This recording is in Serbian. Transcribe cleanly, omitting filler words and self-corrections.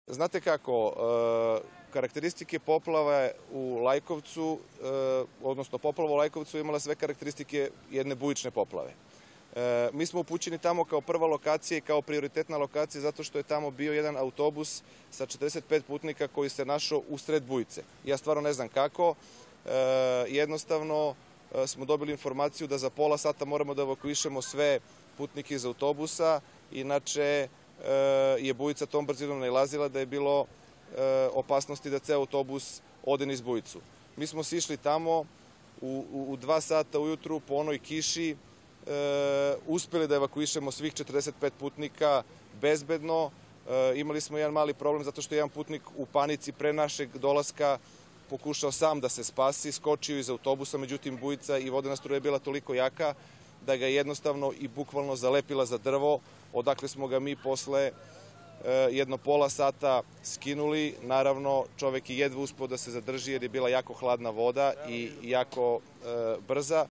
Znate kako, karakteristike poplave u Lajkovcu, odnosno poplava u Lajkovcu imala sve karakteristike jedne bujične poplave. Mi smo upućeni tamo kao prva lokacija i kao prioritetna lokacija zato što je tamo bio jedan autobus sa 45 putnika koji se našao usred bujice. Ja stvarno ne znam kako, jednostavno smo dobili informaciju da za pola sata moramo da evakuišemo sve putnike iz autobusa, inače je bujica tom brzinom nailazila da je bilo opasnosti da ceo autobus ode niz bujicu. Mi smo sišli tamo u 2 sata ujutru po onoj kiši, uspeli da evakuišemo svih 45 putnika bezbedno. Imali smo jedan mali problem zato što je jedan putnik u panici pre našeg dolaska pokušao sam da se spasi, skočio iz autobusa, međutim bujica i vodena struja je bila toliko jaka da ga je jednostavno i bukvalno zalepila za drvo, odakle smo ga mi posle jedno pola sata skinuli. Naravno, čovek je jedva uspeo da se zadrži jer je bila jako hladna voda i jako brza.